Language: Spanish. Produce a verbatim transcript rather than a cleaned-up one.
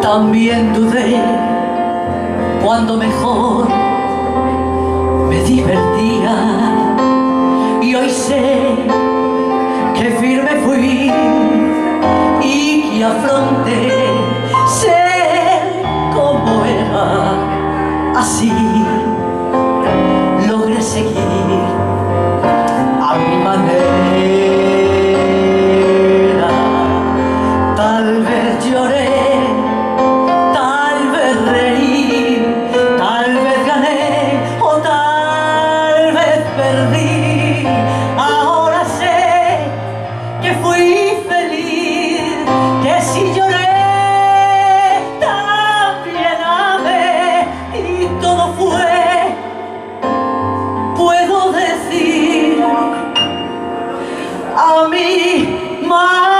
También dudé cuando mejor me divertía, y hoy sé que firme fui y que afronté ser como era. Así logré seguir a mi manera. Tal vez lloré, perdí. Ahora sé que fui feliz, que si lloré también amé, y todo fue, puedo decir, a mi manera.